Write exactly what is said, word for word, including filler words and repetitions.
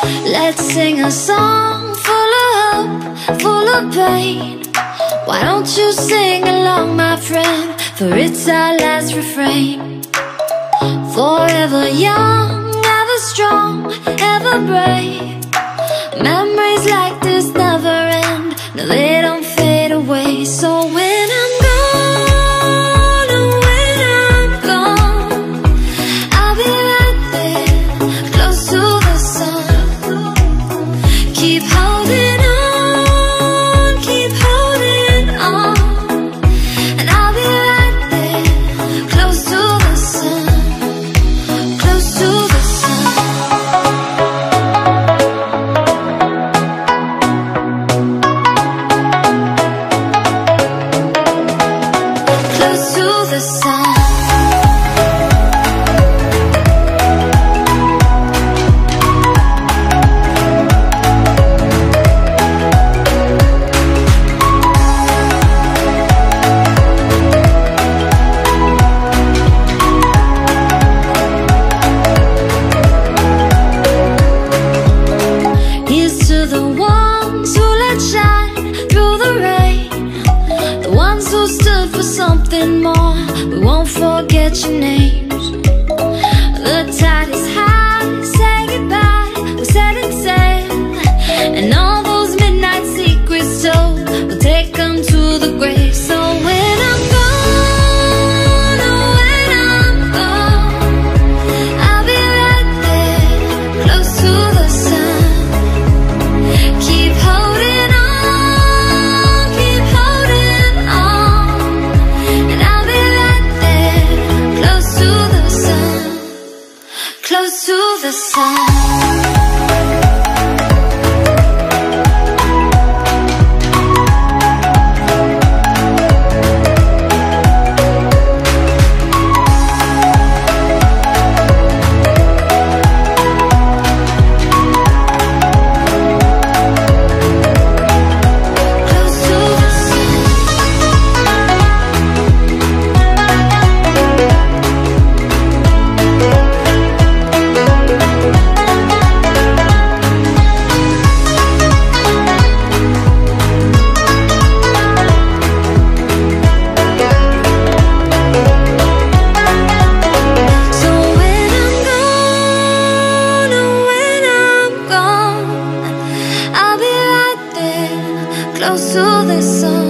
Let's sing a song full of hope, full of pain. Why don't you sing along, my friend? For it's our last refrain. Forever young, ever strong, ever brave. Memories like this never end. No, they don't fade away. So when I'm gone, oh, when I'm gone, I'll be right there, close to the sun. Keep holding on, keep holding on, and I'll be right there, close to the sun, close to the sun. Close to the sun. Here's to the ones who let shine through the rain, the ones who stood for something more. We won't forget your names. The tide is high, say goodbye, we're setting sail, and all those midnight secrets told, we'll take them to the grave. So when I'm gone, oh, when I'm gone, I'll be right there, close to the sun. Keep holding on, keep holding on, and I'll be right there, close to the sun, close to the sun. Close to the sun. So when I'm gone, oh, when I'm gone, I'll be right there, close to the sun.